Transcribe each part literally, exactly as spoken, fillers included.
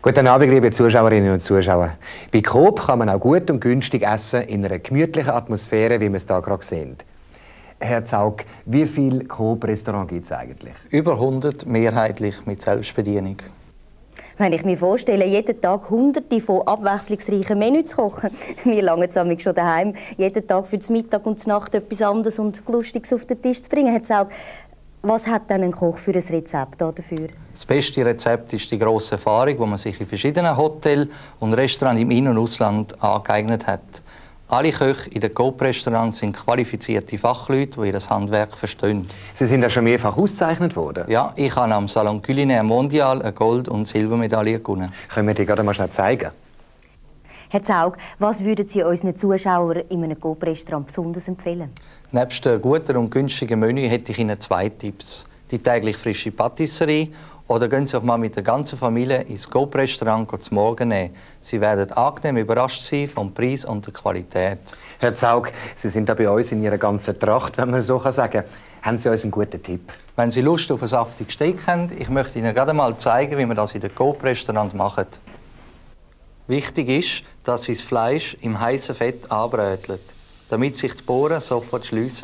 Guten Abend, liebe Zuschauerinnen und Zuschauer. Bei Coop kann man auch gut und günstig essen, in einer gemütlichen Atmosphäre, wie wir es hier gerade sehen. Herr Zaug, wie viele Coop-Restaurants gibt es eigentlich? Über hundert, mehrheitlich mit Selbstbedienung. Wenn ich mir vorstelle, jeden Tag hunderte von abwechslungsreichen Menüs zu kochen, wir langen es schon daheim, jeden Tag für das Mittag und die Nacht etwas anderes und Lustiges auf den Tisch zu bringen. Herr Zaug, was hat denn ein Koch für ein Rezept dafür? Das beste Rezept ist die grosse Erfahrung, die man sich in verschiedenen Hotels und Restaurants im In- und Ausland angeeignet hat. Alle Köche in den Coop-Restaurants sind qualifizierte Fachleute, die ihr Handwerk verstehen. Sie sind ja schon mehrfach ausgezeichnet worden? Ja, ich habe am Salon Culinaire Mondial eine Gold- und Silbermedaille gewonnen. Können wir die gerade mal schnell zeigen? Herr Zaug, was würden Sie unseren Zuschauern in einem Coop-Restaurant besonders empfehlen? Nebst einem guten und günstigen Menü hätte ich Ihnen zwei Tipps. Die täglich frische Patisserie oder gehen Sie auch mal mit der ganzen Familie ins Coop-Restaurant zum Morgen nehmen. Sie werden angenehm überrascht sein vom Preis und der Qualität. Herr Zaug, Sie sind da bei uns in Ihrer ganzen Tracht, wenn man so sagen kann. Haben Sie uns einen guten Tipp? Wenn Sie Lust auf ein saftiges Steak haben, ich möchte Ihnen gerade mal zeigen, wie man das in den Coop-Restaurant macht. Wichtig ist, dass Sie das Fleisch im heißen Fett anbröteln, damit sich die Poren sofort schliessen.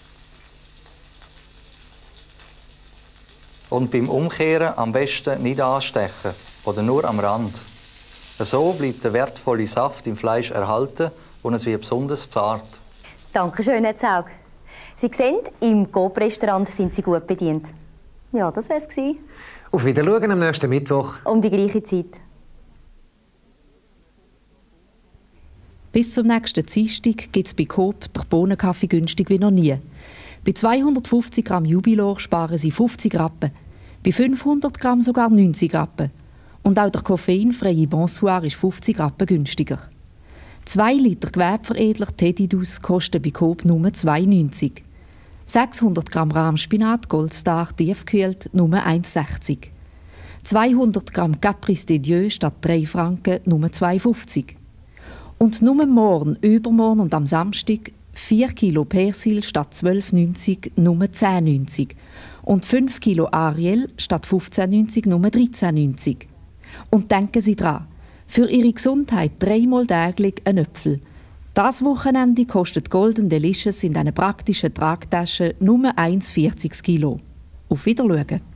Und beim Umkehren am besten nicht anstechen oder nur am Rand. So bleibt der wertvolle Saft im Fleisch erhalten und es wird besonders zart. Dankeschön, Herr Zaug. Sie sehen, im Coop-Restaurant sind Sie gut bedient. Ja, das wär's gewesen. Auf Wiedersehen am nächsten Mittwoch. Um die gleiche Zeit. Bis zum nächsten Dienstag gibt es bei Coop den Bohnenkaffee günstig wie noch nie. Bei zweihundertfünfzig Gramm Jubilor sparen Sie fünfzig Rappen, bei fünfhundert Gramm sogar neunzig Rappen. Und auch der koffeinfreie Bonsoir ist fünfzig Rappen günstiger. zwei Liter Gewebeveredler Tedidus kosten bei Coop nur zwei neunzig. sechshundert Gramm Rahmspinat Goldstar tiefgekühlt nur eins sechzig. zweihundert Gramm Caprice de Dieu statt drei Franken nur zwei fünfzig. Und nur morgen, übermorgen und am Samstag vier Kilo Persil statt zwölf neunzig nur zehn neunzig. Und fünf Kilo Ariel statt fünfzehn neunzig nur dreizehn neunzig. Und denken Sie dran, für Ihre Gesundheit dreimal täglich ein Äpfel. Das Wochenende kostet Golden Delicious in diesen praktischen Tragtaschen nur eins Komma vierzig Kilo. Auf Wiedersehen.